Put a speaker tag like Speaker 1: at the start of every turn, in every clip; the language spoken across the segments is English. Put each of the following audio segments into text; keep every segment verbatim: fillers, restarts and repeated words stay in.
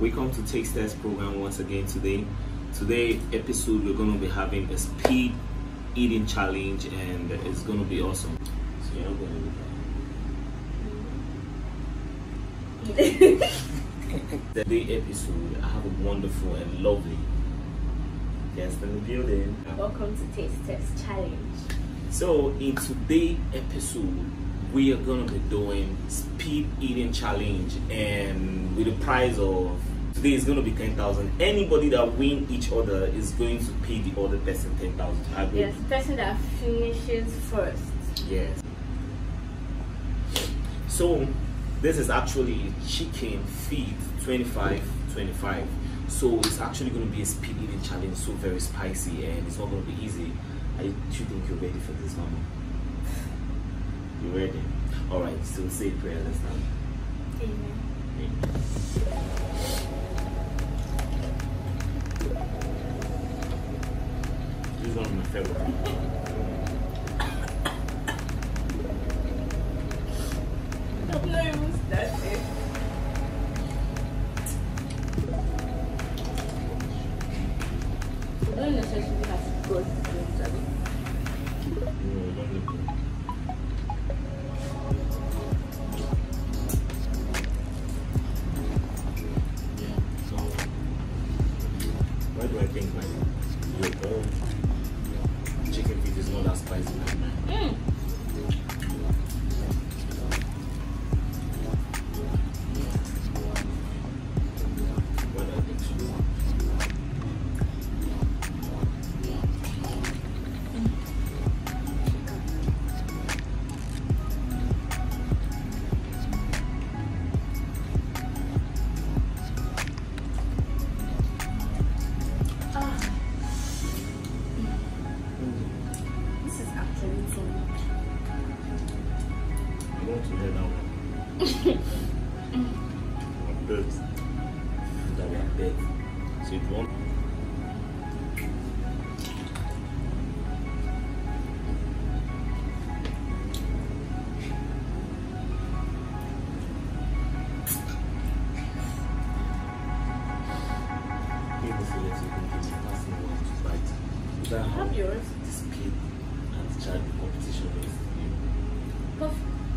Speaker 1: Welcome to Taste Test program once again today. Today episode we're going to be having a speed eating challenge and it's going to be awesome. So you're not going to eat that. Today episode I have a wonderful and lovely guest in the building.
Speaker 2: Welcome to Taste Test challenge.
Speaker 1: So in today's episode we are going to be doing speed eating challenge, and with the prize of today is going to be ten thousand. Anybody that win each other is going to pay the other person ten thousand.
Speaker 2: Yes, the person that finishes first.
Speaker 1: Yes. So this is actually chicken feet twenty-five twenty-five. So it's actually going to be a speed eating challenge, so very spicy, and it's not going to be easy. I do you think you're ready for this, mama? You ready? Alright, so say a prayer, let's start.
Speaker 2: Amen.
Speaker 1: Amen. This is one of my favorite.
Speaker 2: I've not even started. You don't necessarily have to go to the interview.
Speaker 1: No, don't look. Why do I think my your own chicken feet is not as spicy like mine?
Speaker 2: Mm.
Speaker 1: Why do I think so?
Speaker 2: This is actually too much.
Speaker 1: I want to hear that one. I'm dead. That we are dead. So if you want. Give me feelings you can give me passing one to bite. Is that how
Speaker 2: Have yours.
Speaker 1: the speed and the child competition is?
Speaker 2: Puff.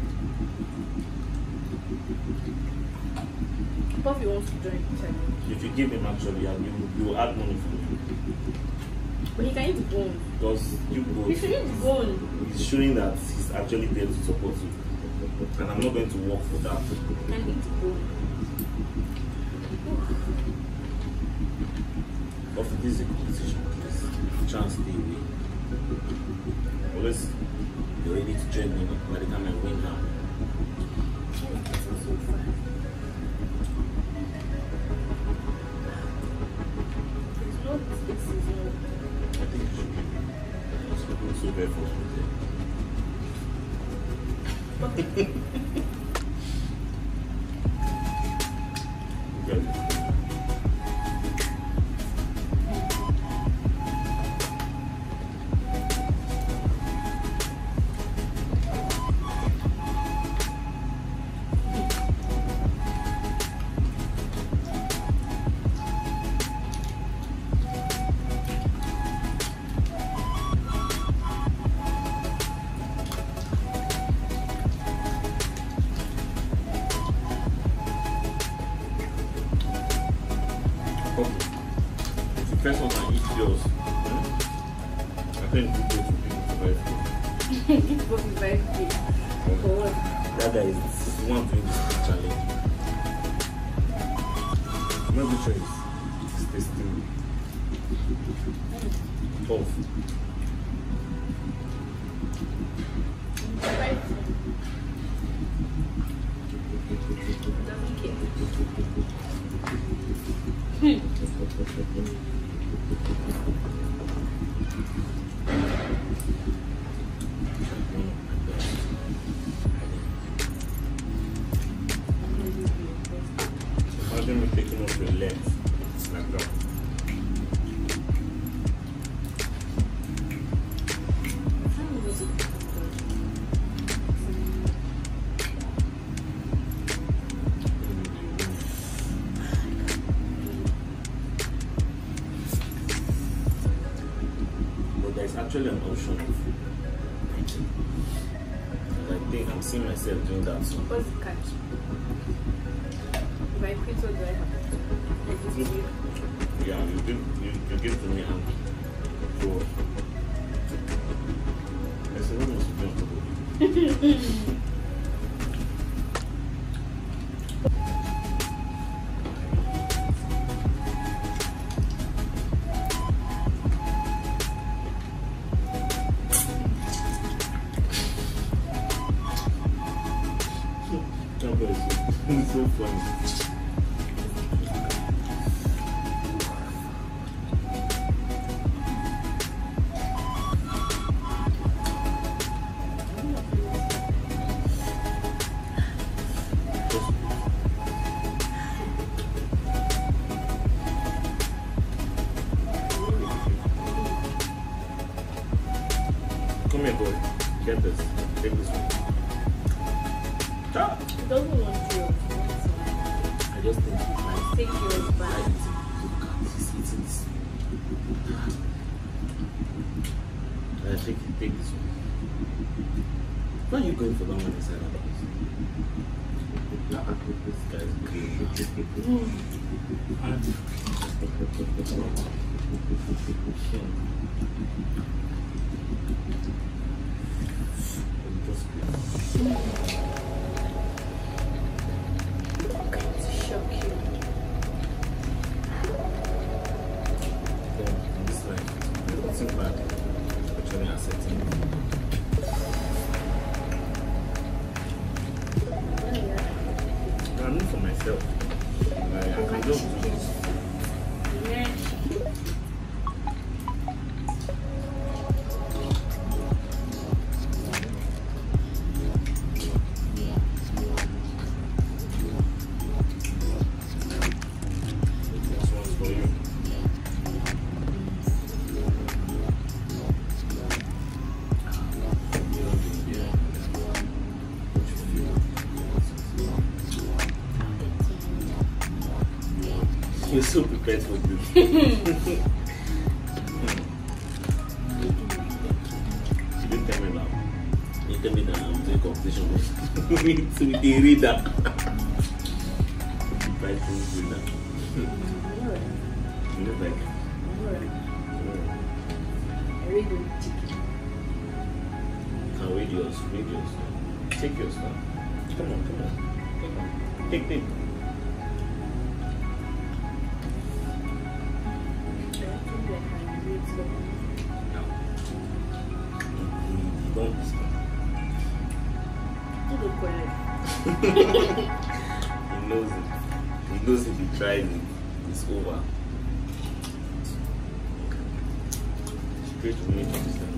Speaker 2: Puffy wants to join the challenge.
Speaker 1: If you give him actually, and you, you will add money for him.
Speaker 2: But he can eat the bone.
Speaker 1: Because you go.
Speaker 2: You should eat the bone.
Speaker 1: He's showing that he's actually there to support you. And I'm not going to work for that.
Speaker 2: You can eat the bone.
Speaker 1: But for this is a competition, please. Chance stay away. Always be ready to join me by the time I win now.
Speaker 2: It's not this season.
Speaker 1: I think it should be. It's looking so very frustrated. Good. Okay. If the first one can eat yours, hmm? I think we go to people to buy food.
Speaker 2: It's both is very big. For what?
Speaker 1: That guy is the one doing this challenge. I'm not sure it's, it's tasting tough.
Speaker 2: Doesn't care.
Speaker 1: Imagine me taking off your legs like that. it's actually an option of preaching. And I think I'm seeing myself doing that soon.
Speaker 2: What's the catch? If I quit, what do I have to do? Like, this is you.
Speaker 1: Yeah, you give you, you give to me and go. I said, what must you do? It's so funny. Come here, boy. Get this. Take this one. Ah.
Speaker 2: He doesn't want yours. He wants mine.
Speaker 1: I just think he might
Speaker 2: Take yours back.
Speaker 1: Look at this. Eating this. I think you take this one. Why are you going for that one inside of us? This guy's good.
Speaker 2: To shock you.
Speaker 1: It's like, it's not bad. Actually accepting. I know for myself. Like, I can just do this.
Speaker 2: Yeah.
Speaker 1: This one's for you. You're so prepared for this. You didn't tell me now. You tell me that I'm doing competition with with the reader. Try to read that.
Speaker 2: Alright.
Speaker 1: You know, like,
Speaker 2: Alright.
Speaker 1: oh,
Speaker 2: I read the ticket.
Speaker 1: can read yours, read yours. Take yours now. Come on, come on. Come on. Take, take.
Speaker 2: I think I can read slow.
Speaker 1: You don't listen.
Speaker 2: To the correct.
Speaker 1: He knows it. He knows if he tries it, it's over. Straight to me, understand.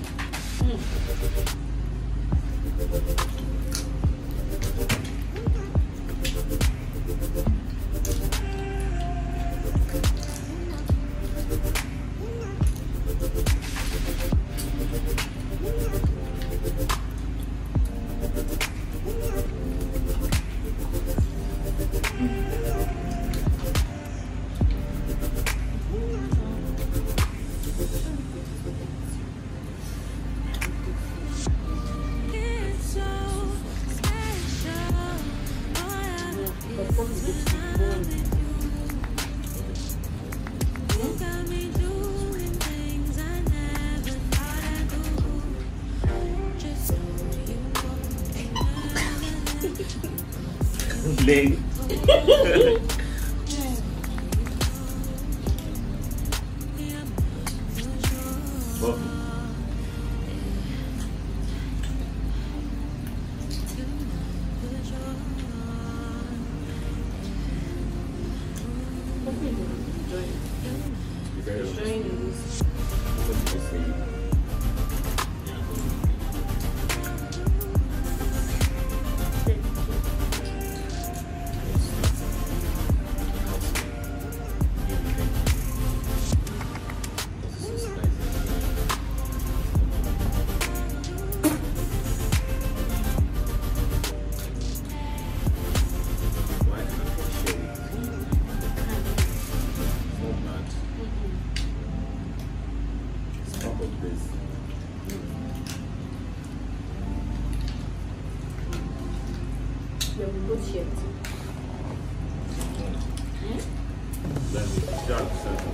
Speaker 1: Leg. Well, very honest.
Speaker 2: Enjoying this.
Speaker 1: What did you say? of this.
Speaker 2: Yeah, we both share too.
Speaker 1: Then we start second.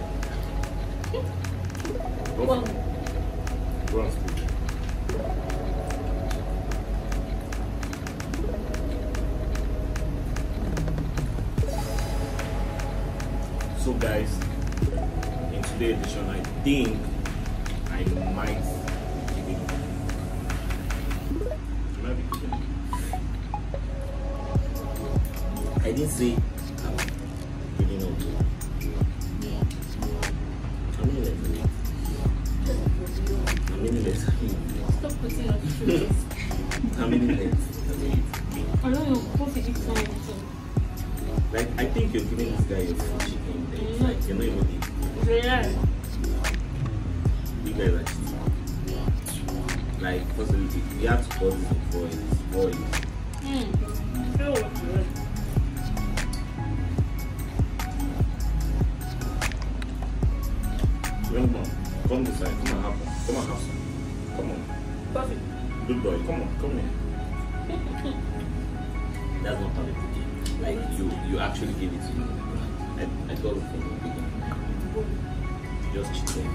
Speaker 2: One.
Speaker 1: Bronze. So guys, in today's edition, I think I might be giving I might be giving I didn't say I'm giving up. How many left? How many left?
Speaker 2: Stop putting your shoes.
Speaker 1: How many left?
Speaker 2: I don't know. What did you find?
Speaker 1: Like, I think you're giving this guy your full chicken. It's like, you're not even eating.
Speaker 2: Yeah.
Speaker 1: You guys are cheating. Like, possibly, you have to put this before it's boiled.
Speaker 2: Hmm. Feel what you want.
Speaker 1: Come on, come this side. Come on, have one. Come on, have some. Come on.
Speaker 2: Perfect.
Speaker 1: Good boy. Come on, come here. That's not how they do it. Like, you, you actually gave it to me. I, I got it from the beginning. Just cheating.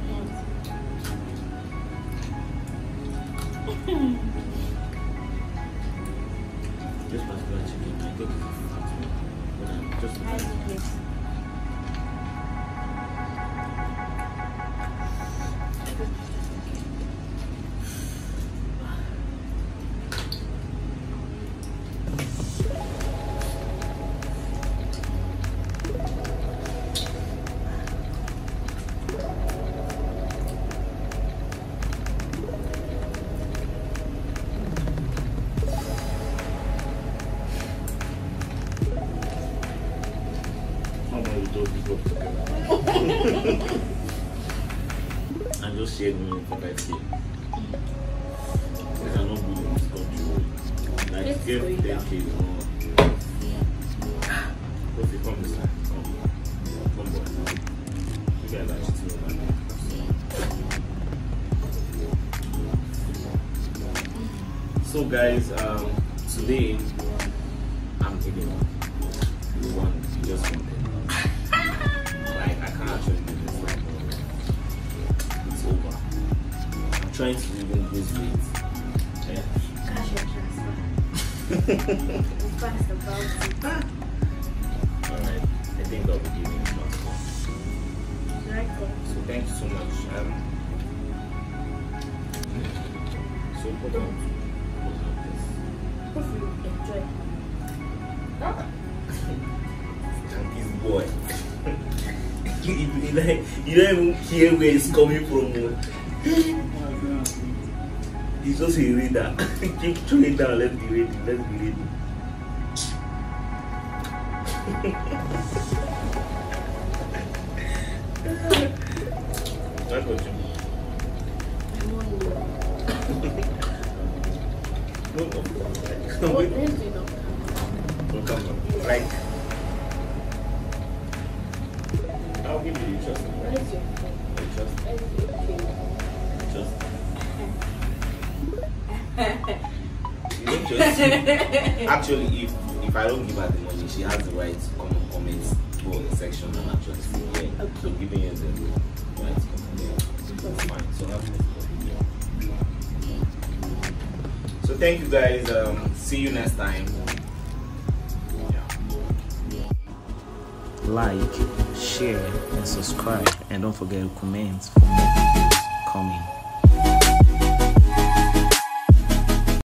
Speaker 1: Just particular chicken, I think it's a fat one. But I'm just
Speaker 2: I think it's
Speaker 1: I'm just sharing money for that kid. Things are not good in this country. Like,
Speaker 2: Let's
Speaker 1: give
Speaker 2: go
Speaker 1: that
Speaker 2: down.
Speaker 1: kid more. Kofi, come this time. Come. Come, boy. You guys are cheating on me. So, guys, um, today I'm giving up. You want, you just want it. Like, I can't actually do this. Like, it's over. I'm trying to even lose weight. Yeah.
Speaker 2: cash or transfer. It's fast about it.
Speaker 1: Alright. I think I'll be giving it a shot.
Speaker 2: Right there.
Speaker 1: So thank you so much. Um, so put on. Put on this.
Speaker 2: Hopefully you enjoy.
Speaker 1: This boy. you, you, like, you don't even hear where it's coming from. He's just a reader. Keep throwing down. Let's be ready. Let's be ready. That's what you no, no.
Speaker 2: What
Speaker 1: Wait.
Speaker 2: is it?
Speaker 1: No, come on. Like, I'll give you the trust.
Speaker 2: What is your phone?
Speaker 1: The trust.
Speaker 2: What is your phone?
Speaker 1: Trust. You don't just. Actually, if if I don't give her the money, she has the right to come and comment for the section and actually say, yeah,
Speaker 2: Okay.
Speaker 1: I'm giving you the right to come here. That's fine. So have it. So thank you guys. Um, see you next time. Yeah. Like, share, and subscribe, and don't forget to comment for more coming.